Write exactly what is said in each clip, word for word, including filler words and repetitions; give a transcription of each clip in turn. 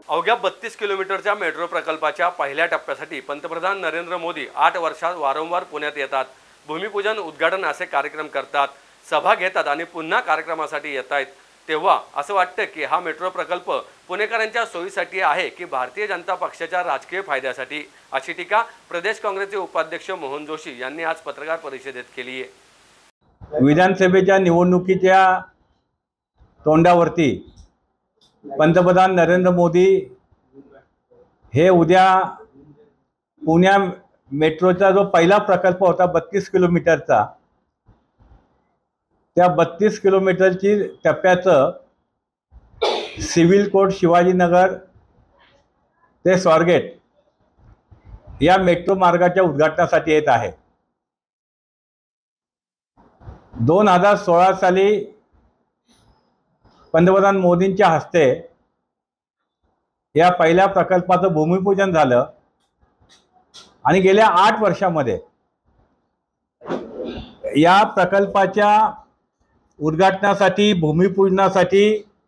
अवघ्या बत्तीस किलोमीटरच्या मेट्रो प्रकल्पाच्या पहिल्या टप्प्यासाठी पंतप्रधान नरेंद्र मोदी आठ वर्षात वारंवार पुण्यात येतात। भूमिपूजन, उद्घाटन असे कार्यक्रम करतात, सभा घेतात आणि पुन्हा कार्यक्रमासाठी येत आहेत। तेव्हा असं वाटतं की हा मेट्रो प्रकल्प पुणेकरांच्या सोयीसाठी आहे की भारतीय जनता पक्षाच्या राजकीय फायद्यासाठी, अशी टीका प्रदेश काँग्रेसचे उपाध्यक्ष मोहन जोशी यांनी आज पत्रकार परिषदेत केली आहे। विधानसभेच्या निवडणुकीच्या तोंडावरती पंतप्रधान नरेंद्र मोदी हे उद्या पुण्या मेट्रोचा जो पहिला प्रकल्प होता बत्तीस किलोमीटरचा, त्या बत्तीस किलोमीटरची टप्प्याचं सिव्हिल कोर्ट शिवाजीनगर ते स्वारगेट या मेट्रो मार्गाच्या उद्घाटनासाठी येत आहे। दोन हजार सोळा साली पंतप्रधान मोदींच्या हस्ते या पहिल्या प्रकल्पाचं भूमिपूजन झालं आणि गेल्या आठ वर्षामध्ये या प्रकल्पाच्या उद्घाटनासाठी, भूमिपूजनासाठी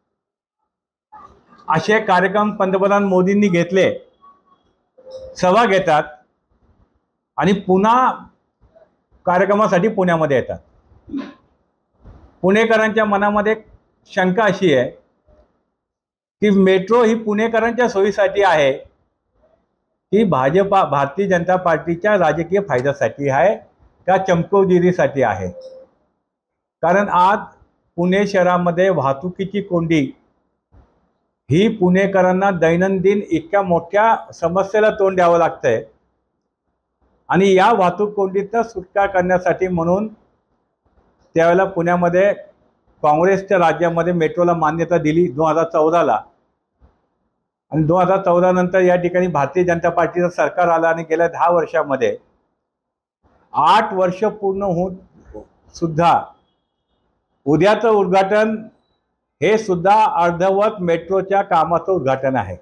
असे कार्यक्रम पंतप्रधान मोदींनी घेतले, सभा घेतात आणि पुन्हा कार्यक्रमासाठी पुण्यामध्ये येतात। पुणेकरांच्या मनामध्ये शंका अशी आहे की मेट्रो ही पुणेकरांच्या सोयीसाठी आहे की भाजपा भारतीय जनता पार्टीच्या राजकीय फायद्यासाठी आहे का चमकोगिरीसाठी आहे। कारण आज पुणे शहरामध्ये वाहतुकीची कोंडी ही पुणेकरांना दैनंदिन इतक्या मोठ्या समस्येला तोंड द्यावं लागतंय आणि या वाहतूक कोंडीतनं सुटका करण्यासाठी म्हणून त्यावेळेला पुण्यामध्ये काँग्रेसच्या राज्यामध्ये मेट्रोला मान्यता दिली दोन हजार चौदाला आणि दोन हजार चौदा नंतर या ठिकाणी भारतीय जनता पार्टीचं सरकार आलं आणि गेल्या दहा वर्षामध्ये आठ वर्ष पूर्ण होऊन सुद्धा उद्याचं उद्घाटन हे सुद्धा अर्धवट मेट्रोच्या कामाचं उद्घाटन आहे।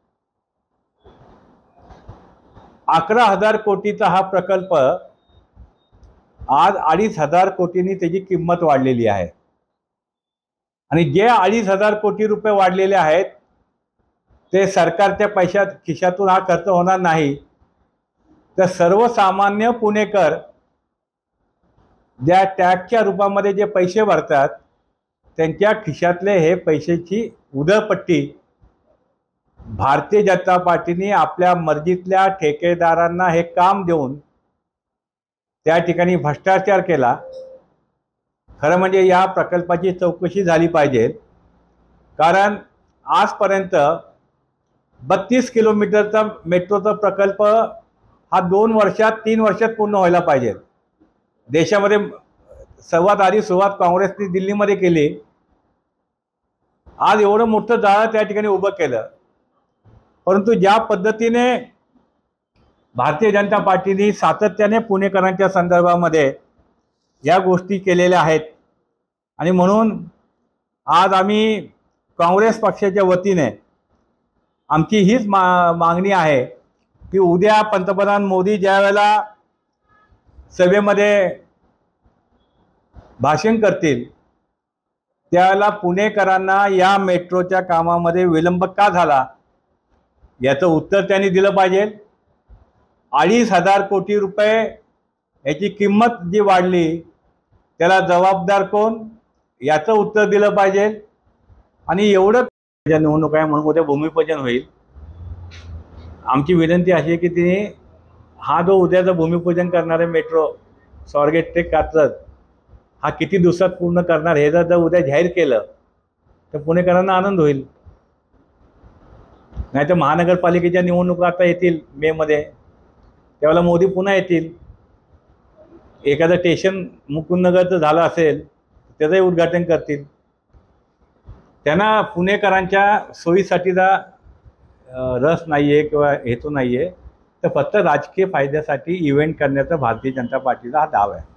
अकरा हजार कोटीचा हा प्रकल्प आज अडीच हजार कोटींनी त्याची किंमत वाढलेली आहे आणि जे अडीच हजार कोटी रुपये वाढलेले आहेत ते सरकारच्या पैशात खिशातून हा खर्च होणार नाही, तर सर्वसामान्य पुणेकर ज्या टॅक्सच्या रूपामध्ये जे पैसे भरतात त्यांच्या खिशातले हे पैशाची उधळपट्टी भारतीय जनता पार्टीने आपल्या मर्जीतल्या ठेकेदारांना हे काम देऊन त्या ठिकाणी भ्रष्टाचार केला। खरं म्हणजे या प्रकल्पाची चौकशी झाली पाहिजे, कारण आजपर्यंत बत्तीस किलोमीटरचा मेट्रोचा प्रकल्प हा दोन वर्षात तीन वर्षात पूर्ण व्हायला पाहिजे। देशामध्ये सर्वात आधी सुरुवात काँग्रेसने दिल्लीमध्ये केली, आज एवढं मोठं जाळं त्या ठिकाणी उभं केलं, परंतु ज्या पद्धतीने भारतीय जनता पार्टीने सातत्याने पुणेकरांच्या संदर्भामध्ये या गोष्टी केलेल्या आहेत आणि म्हणून आज आम्ही काँग्रेस पक्षाच्या वतीने आमची हीच मा मागणी आहे की उद्या पंतप्रधान मोदी ज्या वेळेला सभेमध्ये भाषण करतील त्यावेळेला पुणेकरांना या मेट्रोच्या कामामध्ये विलंब का झाला याचं उत्तर त्यांनी दिलं पाहिजे। अडीच हजार कोटी रुपये याची किंमत जी वाढली त्याला जबाबदार कोण याचं उत्तर दिलं पाहिजे आणि एवढं ज्या निवडणूक आहे म्हणून उद्या भूमिपूजन होईल। आमची विनंती अशी आहे की तिने हा जो उद्याचं भूमिपूजन करणारे मेट्रो स्वारगेट ते कात्रज हा किती दिवसात पूर्ण करणार हे जर उद्या जाहीर केलं तर पुणेकरांना आनंद होईल। नाही तर महानगरपालिकेच्या निवडणुका आता येतील मे मध्ये, त्यावेळेला मोदी पुन्हा येतील, एखादं स्टेशन मुकुंदनगरचं झालं असेल त्याचंही उद्घाटन करतील। त्यांना पुणेकरांच्या सोयीसाठीचा रस नाही आहे किंवा हेतू नाही आहे, तर फक्त राजकीय फायद्यासाठी इव्हेंट करण्याचा भारतीय जनता पार्टीचा हा दावा आहे।